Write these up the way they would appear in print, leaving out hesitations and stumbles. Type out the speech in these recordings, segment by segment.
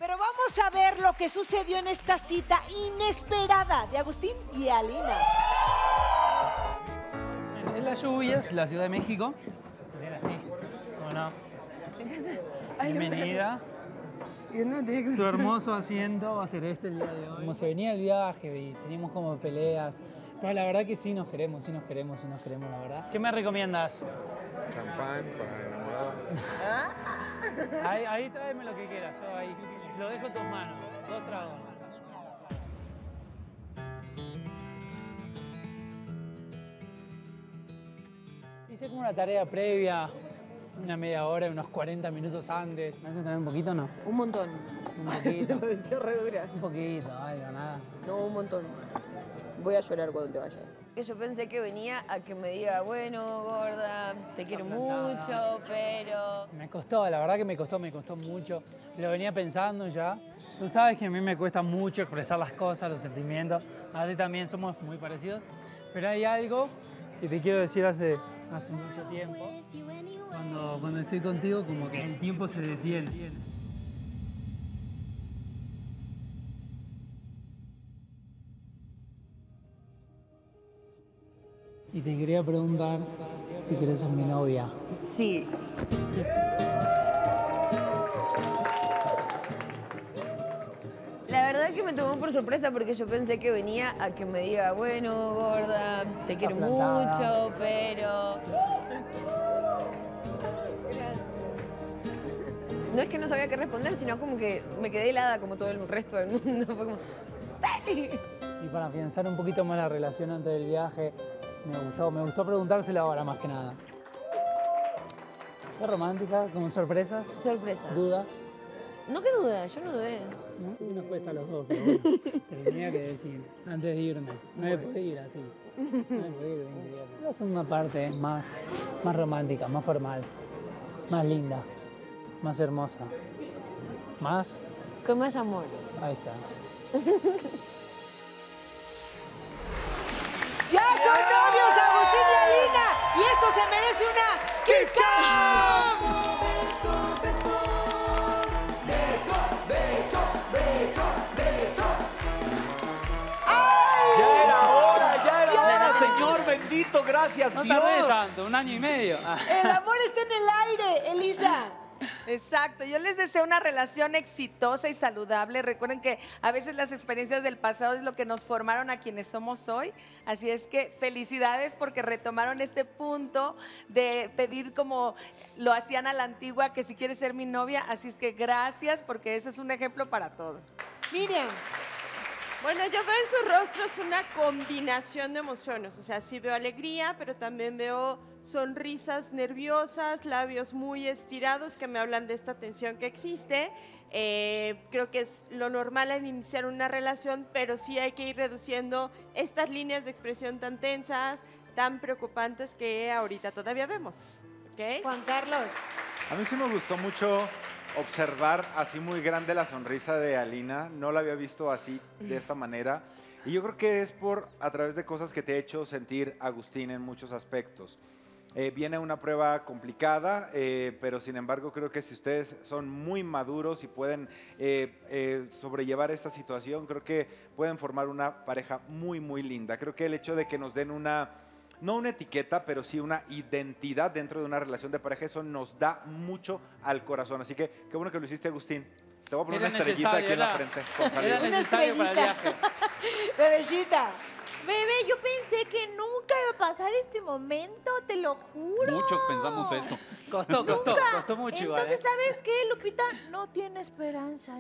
Pero vamos a ver lo que sucedió en esta cita inesperada de Agustín y Alina. En las lluvias, la Ciudad de México. Era así, ¿cómo no? Bienvenida. Su hermoso asiento va a ser este el día de hoy. Como se venía el viaje y teníamos como peleas. Pero la verdad que sí nos queremos, la verdad. ¿Qué me recomiendas? Champán para enamorado. Ahí tráeme lo que quieras, yo ahí lo dejo en tus manos. 2 tragos. Hice como una tarea previa, una media hora, unos 40 minutos antes. ¿Me haces traer un poquito o no? Un montón. Un poquito. Se re dura. Un poquito, algo, nada. No, un montón. Voy a llorar cuando te vayas. Yo pensé que venía a que me diga, bueno, gorda, te quiero mucho, pero... Me costó, la verdad que me costó mucho. Lo venía pensando ya. Tú sabes que a mí me cuesta mucho expresar las cosas, los sentimientos. A ti también somos muy parecidos. Pero hay algo que te quiero decir hace mucho tiempo. Cuando estoy contigo, como que el tiempo se detiene. Y te quería preguntar si querés ser mi novia. Sí. La verdad que me tomó por sorpresa porque yo pensé que venía a que me diga, bueno, gorda, te quiero mucho, pero... No es que no sabía qué responder, sino como que me quedé helada como todo el resto del mundo. Fue como, ¡sí! Y para afianzar un poquito más la relación antes del viaje, me gustó preguntárselo ahora más que nada. ¿Es romántica, con sorpresas? Sorpresa. ¿Dudas? No, qué duda, yo no dudé. ¿No? Porque nos cuesta a los dos, pero bueno, te lo tenía que decir antes de irme. No me podía ir así. No me podía ir 20 días. La segunda parte es más romántica, más formal, más linda, más hermosa, más... Con más amor. Ahí está. ¡Ya son novios Agustín y Alina! ¡Y esto se merece una Kiss Cam! Ya era hora, Señor bendito, gracias No Dios. tardé tanto, 1 año y medio. El amor está en el aire, Elisa. Exacto, yo les deseo una relación exitosa y saludable. Recuerden que a veces las experiencias del pasado es lo que nos formaron a quienes somos hoy. Así es que felicidades porque retomaron este punto de pedir como lo hacían a la antigua, que si quieres ser mi novia. Así es que gracias porque ese es un ejemplo para todos. Miriam. Bueno, yo veo en sus rostros una combinación de emociones. O sea, sí veo alegría, pero también veo sonrisas nerviosas, labios muy estirados que me hablan de esta tensión que existe. Creo que es lo normal en iniciar una relación, pero sí hay que ir reduciendo estas líneas de expresión tan tensas, tan preocupantes que ahorita todavía vemos. ¿Okay? Juan Carlos. A mí sí me gustó mucho observar así muy grande la sonrisa de Alina. No la había visto así, de esa manera. Y yo creo que es a través de cosas que te ha hecho sentir Agustín en muchos aspectos. Viene una prueba complicada, pero sin embargo creo que si ustedes son muy maduros y pueden sobrellevar esta situación, creo que pueden formar una pareja muy, muy linda. Creo que el hecho de que nos den no una etiqueta, pero sí una identidad dentro de una relación de pareja, eso nos da mucho al corazón. Así que qué bueno que lo hiciste, Agustín. Te voy a poner una estrellita aquí en la frente. Era necesario para el viaje. Bebecita. Bebé, yo pensé que nunca iba a pasar este momento, te lo juro. Muchos pensamos eso. Costó mucho igual. Entonces, ¿sabes qué, Lupita? No tiene esperanza.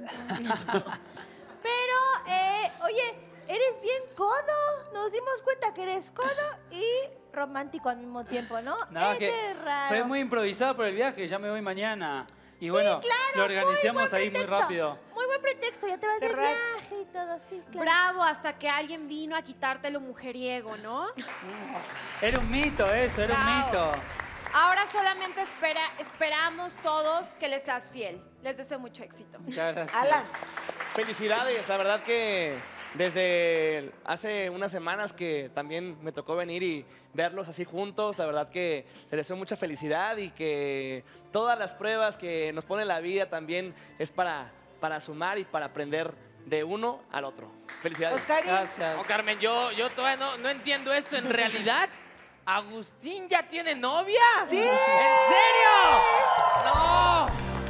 Pero, oye, eres bien codo. Nos dimos cuenta que eres codo y romántico al mismo tiempo, ¿no? Nada, que Eres raro. fue muy improvisado por el viaje, ya me voy mañana. Y bueno, claro, lo organizamos muy ahí muy pretexto. rápido. Muy buen pretexto, ya te vas de viaje y todo, sí, claro. Bravo, hasta que alguien vino a quitarte lo mujeriego, ¿no? Era un mito eso, era un mito. Ahora solamente esperamos todos que les seas fiel. Les deseo mucho éxito. Muchas gracias. Alan. Felicidades, la verdad que desde hace unas semanas que también me tocó venir y verlos así juntos, la verdad que les deseo mucha felicidad y que todas las pruebas que nos pone la vida también es para para sumar y para aprender de uno al otro. Felicidades. Oscarín. Gracias. No, Carmen, yo todavía no entiendo esto. En realidad, ¿Agustín ya tiene novia? ¡Sí! ¿En serio? ¡No!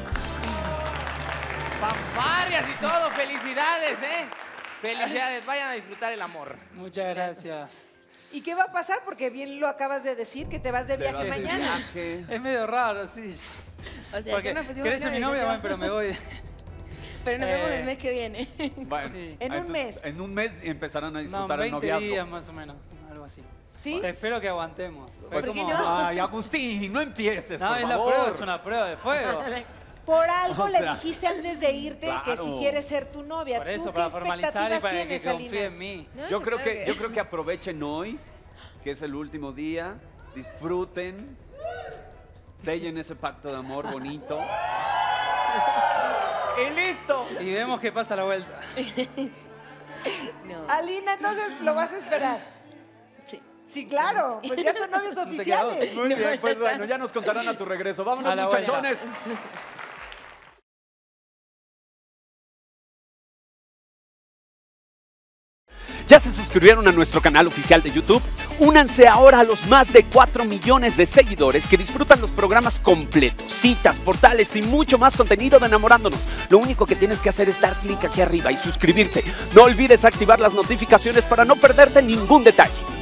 Fanfarrias y todo, felicidades, ¿eh? Felicidades, vayan a disfrutar el amor. Muchas gracias. ¿Y qué va a pasar? Porque bien lo acabas de decir, que te vas de viaje mañana. Es medio raro, sí. O sea, Porque ya nos pusimos querés ser mi novios, novia, ya bueno, pero me voy. Pero nos vemos el mes que viene. Bueno, Sí. En un mes. En un mes empezarán a No, disfrutar el 20 noviazgo. días más o menos, algo así. ¿Sí? Espero que aguantemos. Pues, Fue como- Ay, Agustín, no empieces, No, por es la favor. prueba, es una prueba de fuego. Por algo O le sea, dijiste antes de irte que si claro. quieres ser tu novia. Por eso, ¿Tú para qué formalizar y expectativas para que tienes, confíe Alina? en mí. No, Yo creo claro yo creo que aprovechen hoy, que es el último día, disfruten, sellen ese pacto de amor bonito. ¡Y listo! Y vemos qué pasa a la vuelta. No. Alina, entonces lo vas a esperar. Sí. Sí, claro, pues ya son novios te queda oficiales. Muy bien, pues bueno, ya nos contarán a tu regreso. Vámonos, A la vuelta. muchachones. ¿Ya se suscribieron a nuestro canal oficial de YouTube? Únanse ahora a los más de 4 millones de seguidores que disfrutan los programas completos, citas, portales y mucho más contenido de Enamorándonos. Lo único que tienes que hacer es dar clic aquí arriba y suscribirte. No olvides activar las notificaciones para no perderte ningún detalle.